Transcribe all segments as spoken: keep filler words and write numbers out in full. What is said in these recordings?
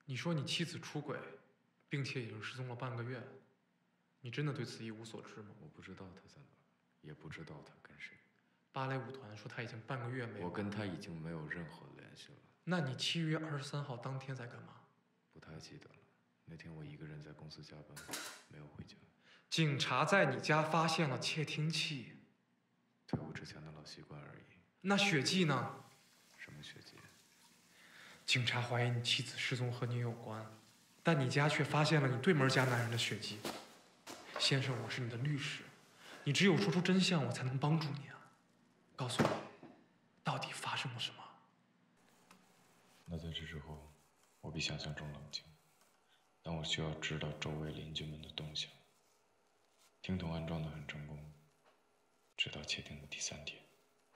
你说你妻子出轨，并且已经失踪了半个月，你真的对此一无所知吗？ 我不知道他在哪儿，也不知道他跟谁。 芭蕾舞团说他已经半个月没有。 我跟他已经没有任何联系了。 那你七月二十三号当天在干嘛？ 不太记得了。那天我一个人在公司加班，没有回家。 警察在你家发现了窃听器。 退伍之前的老习惯而已。 那血迹呢？ 什么血迹？ 警察怀疑你妻子失踪和你有关，但你家却发现了你对门家男人的血迹。先生，我是你的律师，你只有说出真相，我才能帮助你啊！告诉我，到底发生了什么？ 那在这之后，我比想象中冷静，但我需要知道周围邻居们的动向。听筒安装得很成功，直到窃听的第三天。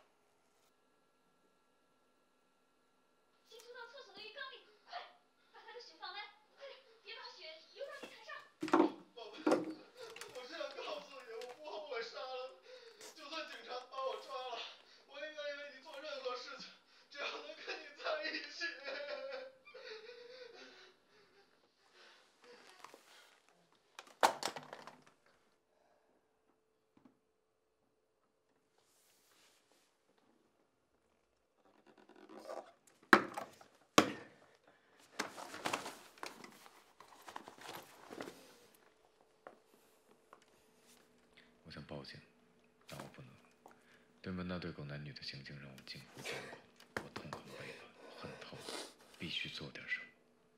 我想报警，但我不能。对门那对狗男女的行径让我近乎惶恐，我痛恨背叛，恨透了，必须做点什么。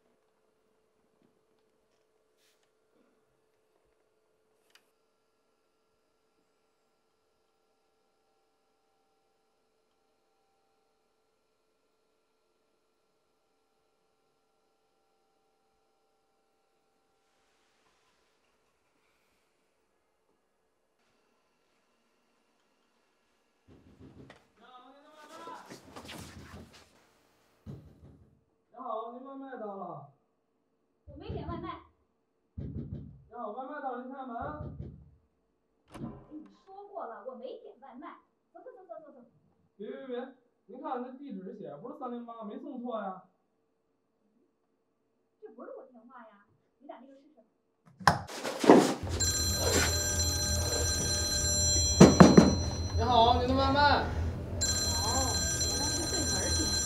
外卖到了。 我没点外卖。 你好，外卖到了，您开门。 我跟你说过了，我没点外卖。走走走走走走。 别别别，您看这地址写不是三零八，没送错呀。 这不是我电话呀，你打那个试试。 你好，您的外卖。 哦，原来是对门点的。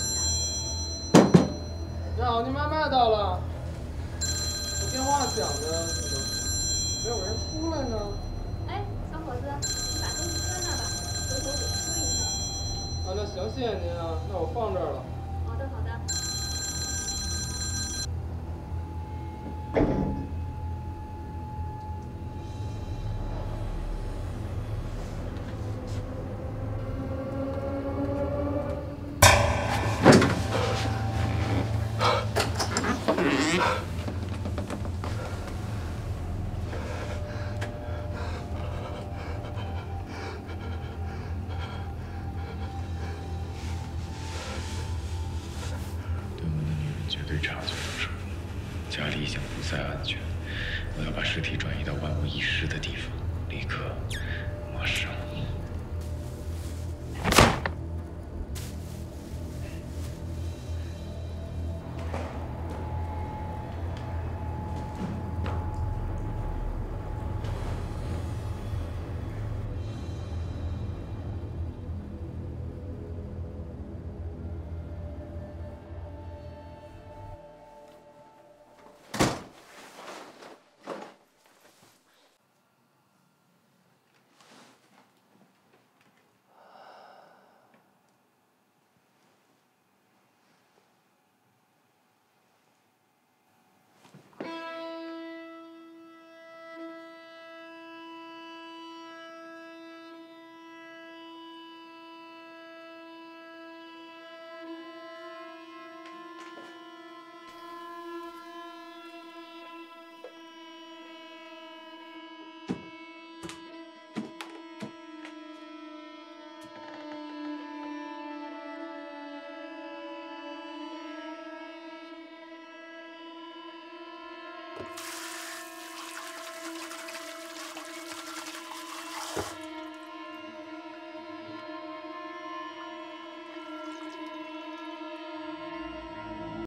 你好，您外卖到了。这电话响着，怎么没有人出来呢？ 哎，小伙子，你把东西搁那儿吧，回头我说一声。 啊，那行，谢谢您啊，那我放这儿了。 好的，好的。 绝对察觉到什么，家里已经不再安全，我要把尸体转移到万无一失的地方，立刻。